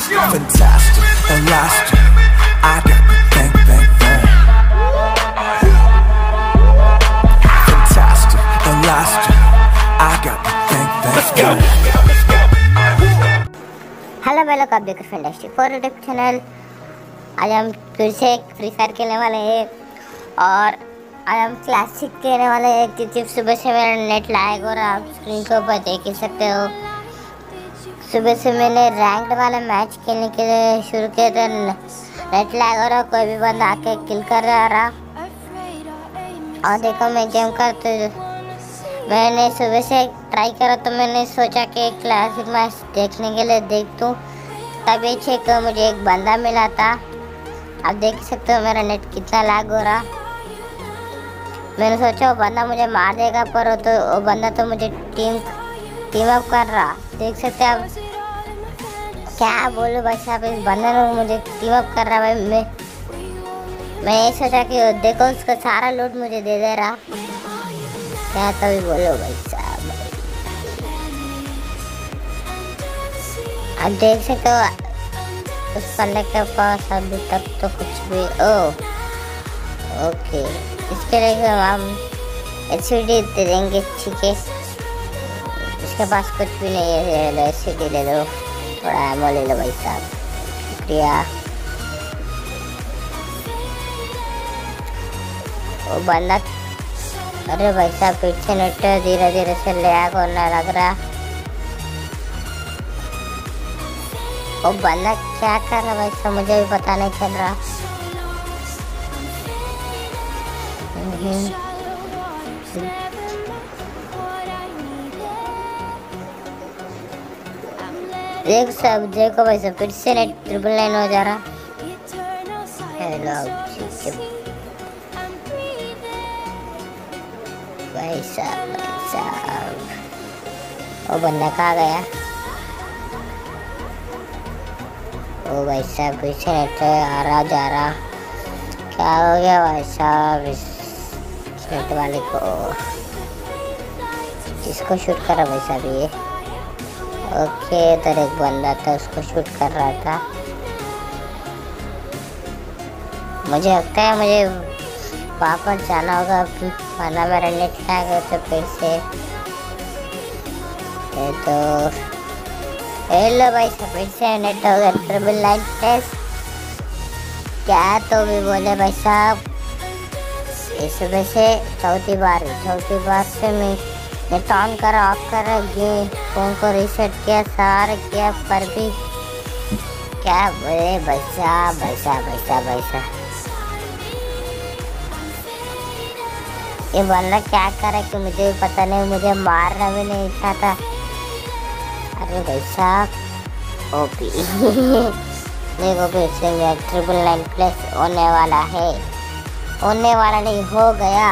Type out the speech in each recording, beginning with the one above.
Fantastic, elastic, I got the bang bang boom. Fantastic, elastic, I got the bang bang boom. Hello मैं लोग आप देख रहे हैं फैंटास्टिक फॉर यूट्यूब चैनल। आज हम फिर से फ्री फायर खेलने वाले हैं और आज हम क्लासिक खेलने वाले हैं क्योंकि सुबह से मेरा नेट लैग हो रहा है। आप स्क्रीन के ऊपर देख ही सकते हो। सुबह से मैंने रैंक्ड वाला मैच खेलने के लिए शुरू किया था, नेट लैग हो रहा, कोई भी बंदा आके किल कर रहा। और देखो मैं गेम करते मैंने सुबह से ट्राई करा तो मैंने सोचा कि क्लासिक मैच देखने के लिए देख दूँ। तभी चेक मुझे एक बंदा मिला था। आप देख सकते हो मेरा नेट कितना लैग हो रहा। मैंने सोचा वो बंदा मुझे मार देगा, पर वो बंदा तो मुझे टीम अप कर रहा। देख सकते हैं आप, क्या बोलूँ भाई साहब, इस बंदे ने मुझे टीम अप कर रहा। भाई मैं ये सोचा कि देखो उसका सारा लूट मुझे दे दे रहा। क्या तभी बोलो भाई साहब। आप देख सकते हो उस बंदे के पास अभी तक तो कुछ भी ओके, इसके लिए हम एचडी दे देंगे, ठीक है। इसके पास कुछ भी नहीं है, एचडी ले लो, थोड़ा एमो ले लो भाई साहब, शुक्रिया। वो बंदा, अरे भाई साहब पीछे नेट धीरे धीरे से लैग होने लग रहा। वो बंदा क्या कर रहा भाई साहब, मुझे भी पता नहीं चल रहा। देख सब देखो भाई साहब, फिर से नेट 999 हो जा रहा। हेलो भाई साहब, वो बंदा कहाँ गया? ओ भाई साहब पीछे नेट आ रहा जा रहा। क्या हो गया भाई साहब इस नेट वाले को? किसको शूट कर रहा भाई साहब ये? ओके, इधर एक बंदा था, उसको शूट कर रहा था। मुझे लगता है मुझे वापस जाना होगा, वरना मेरा नेट लैग हो तो फिर से। तो हेलो भाई सब, फिर से नेट हो गया 999 क्या तो भी बोले भाई साहब। इस सुबह से चौथी बार से मैं नेट ऑन करा ऑफ करा, गेम फोन को रीसेट किया, सारे किया, पर भी क्या बोले भाई साहब। ये बंदा क्या करे कि मुझे भी पता नहीं, मुझे मारना भी नहीं चाहता। अरे भाई साहब ओपी देखो फिर से 999 प्लस होने वाला है, होने वाला नहीं हो गया।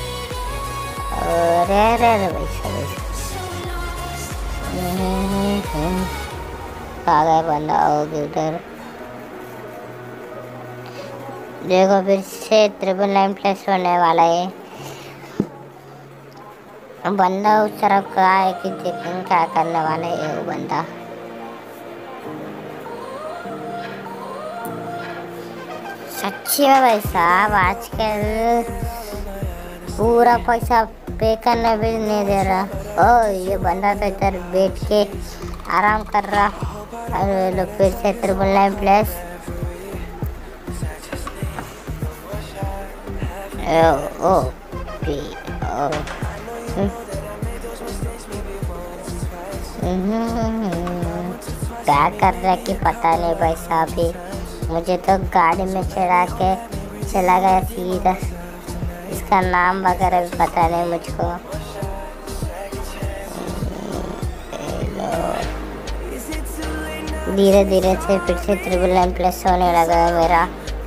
अरे भाई साहब आ गया बंदा, होगी उधर। देखो फिर से 999 प्लस होने वाला है। बंदा उस तरफ का है कि देखें क्या करने वाला है वो बंदा। सच्ची में भाई साहब आजकल पूरा पैसा पे करने भी नहीं दे रहा। ओ ये बंदा तो इधर बैठ के आराम कर रहा। अरे लोग फिर से 999 प्लस। क्या कर रहा है कि पता नहीं भाई साहब ही। मुझे तो गाड़ी में चढ़ा के चला गया सीधा। इसका नाम वगैरह भी पता नहीं मुझको। धीरे धीरे से फिर से 999 प्लस होने लगा है मेरा।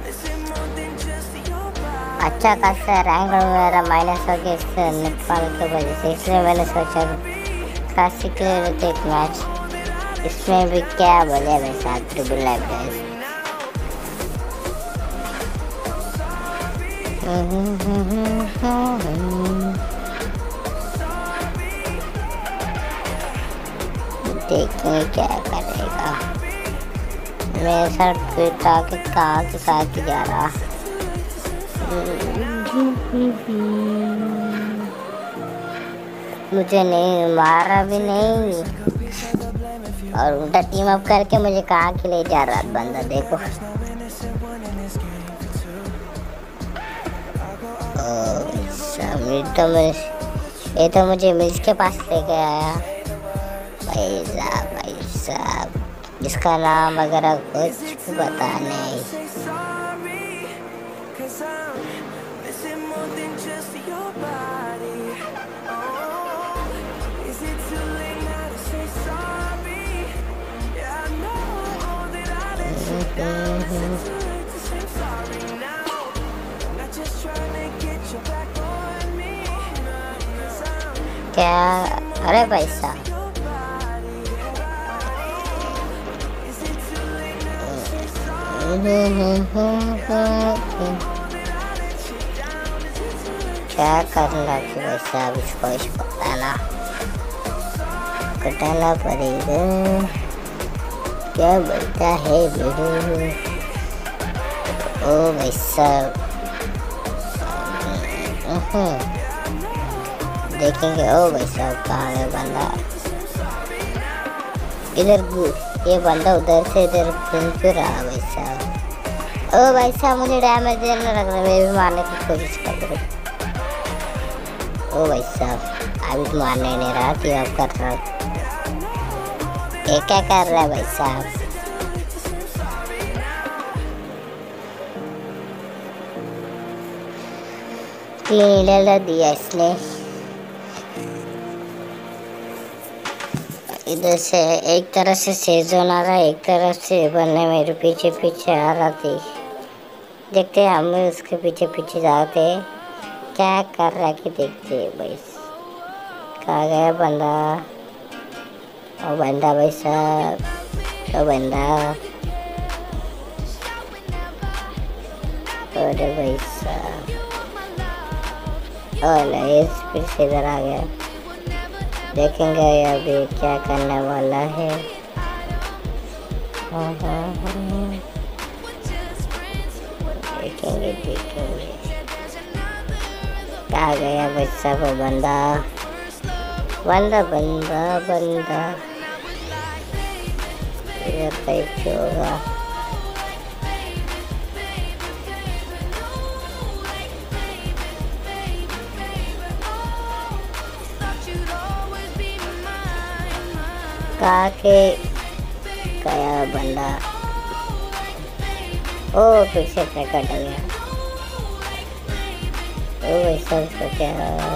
अच्छा खासा रैंक मेरा माइनस हो गया इस नेपाल की वजह से, इसलिए मैंने सोचा क्लासिक ले लेते एक मैच। इसमें भी क्या बोले भाई साहब 999 प्लस। देखेंगे क्या करेगा। मेरे साथ पिता के कहाँ के साथ जा रहा। मुझे नहीं मारा भी नहीं और उल्टा टीम अप करके मुझे कहाँ के ले जा रहा बंदा। देखो ये तो मुझे मिर्च के पास लेके आया। भाई साहब जिसका नाम वगैरह कुछ पता नहीं। क्या? अरे भाई साहब क्या करना कि भाई साहब इसको कटाना पड़ेगा। क्या बोलता है वीडियो? ओ भाई साहब देखेंगे। ओ भाई साहब कहाँ है बंदा? इधर ये बंदा उधर से इधर घूम क्यों रहा भाई साहब? ओ भाई साहब मुझे डैमेज देने लग रहा है। मैं भी मारने की कोशिश कर रही। ओ भाई साहब अभी तो मारने नहीं रहा कि अब कर रहा। ये क्या कर रहा है भाई साहब? ले दिया इसने। इधर से एक तरह से सेजोन आ रहा है, एक तरफ से बनने मेरे पीछे पीछे आ रहा थी। देखते हैं हम उसके पीछे पीछे जाते क्या कर रहा है कि देखते भाई। कहाँ गया बंदा? ओ बंदा भाई साहब, ओ बंदा। अरे भाई साहब नहीं फिर से इधर आ गया। देखेंगे अभी क्या करने वाला है। देखेंगे कहाँ गया भाई साहब? बंदा बंदा बंदा बंदा इधर टाइप होगा। कहाँ के गया बंदा? ओ फिर से कट गया। ओ वैसा उसको क्या?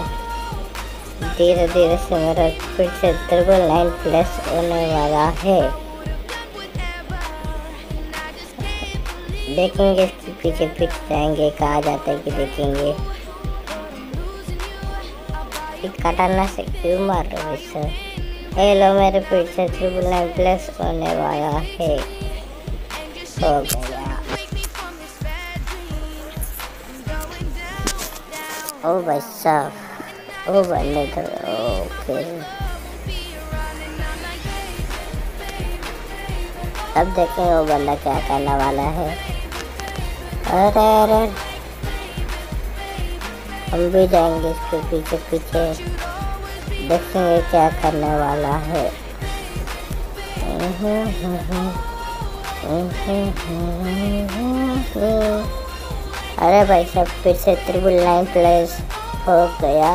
धीरे धीरे से मेरा फिर से 999+ होने वाला है। देखेंगे इसके पीछे पीछे जाएंगे कहाँ जाते हैं कि देखेंगे। कटाना से क्यों मार रहे वैसा? हेलो मेरे पीछे 999+ होने वाला है। हो गया। ओ भाई साहब, ओ बंदे तो ओके। अब देखें वो बंदा क्या करने वाला है। अरे अरे हम भी जाएंगे इसके पीछे पीछे, देखेंगे क्या करने वाला है। अरे भाई साहब फिर से 999+ हो गया।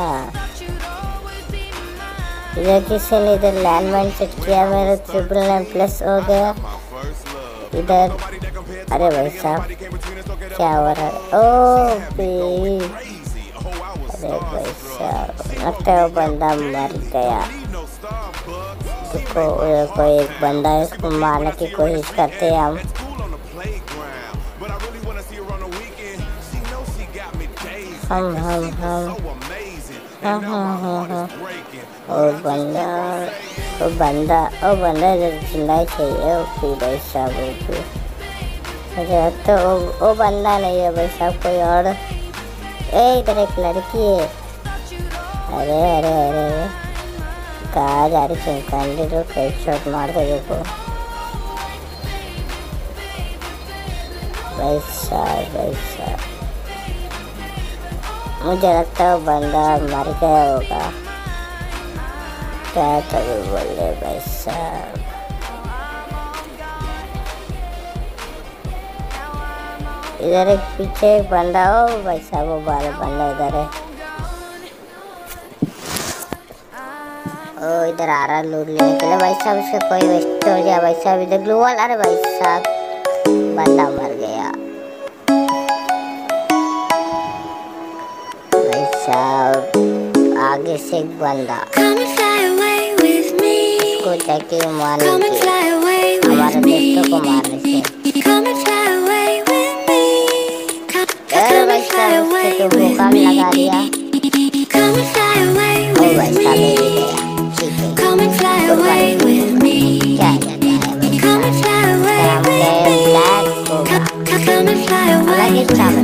इधर किसी ने इधर लैंडमाइन सेट किया, मेरा 999+ हो गया इधर। अरे भाई साहब क्या हो रहा है? ओ अरे भाई साहब लगता है वो बंदा मर गया। देखो एक बंदा है, उसको मारने की कोशिश करते हैं हम। और बंदा इधर जिंदा चाहिए। ओके भाई साहब ओके। अच्छा तो वो बंदा नहीं है भाई साहब, कोई और। इधर एक लड़की है। अरे अरे अरे कहाँ जा रही चिमकांडी? तो एक शॉट मार दे देखो। वैसा मुझे लगता है बंदा मर गया होगा, क्या कभी बोले भाई साहब। इधर एक पीछे एक बंदा हो भाई साहब, वो बाल बंदा इधर है। ओ इधर आ रहा लूट लेने के लिए भाई साहब, उसका कोई वेस्ट हो गया भाई साहब। इधर ग्लू वाला, अरे भाई साहब बंदा मर गया भाई साहब। आगे से एक बंदा उसको जाके मारने के, हमारे दोस्तों को मारने से। अरे भाई साहब उसको तो मुकाम लगा दिया। ओ भाई साहब ले गया, ठीक है। क्या ब्लैक होगा, अलग ही चावल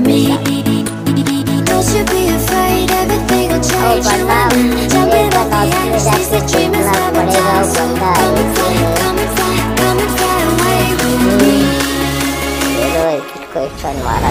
मारा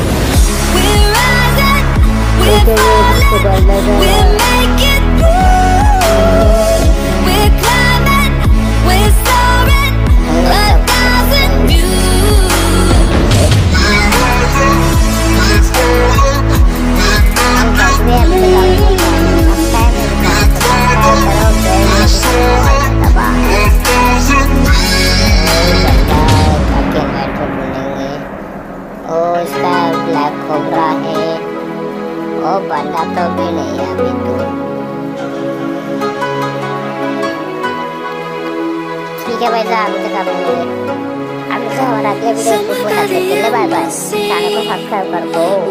ब्लैक कोबरा है। ओ बंदा तो भी नहीं है अभी तो, ठीक है भाई साहब। अभी तक हमारा अगले वीडियो को बाय बाय। चैनल को सब्सक्राइब कर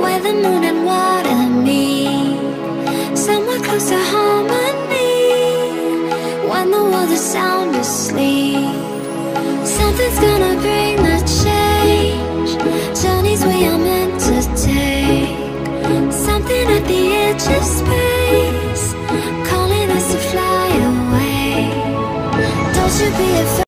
दो। Something's gonna bring the change. Journeys we are meant to take. Something at the edge of space, calling us to fly away. Don't you be afraid.